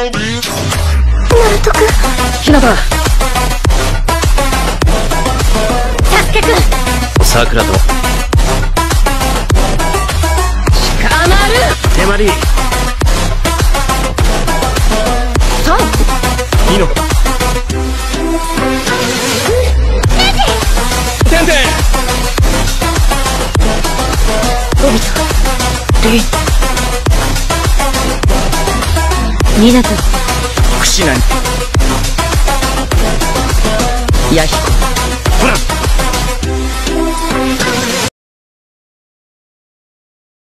ト君、 ひなた、 サスケ君、 さくらと捕まる。 手まりサン、 いいのか。テンテン、 のび太、リン、ミナト、 くしなに、 ヤヒコ、 ほら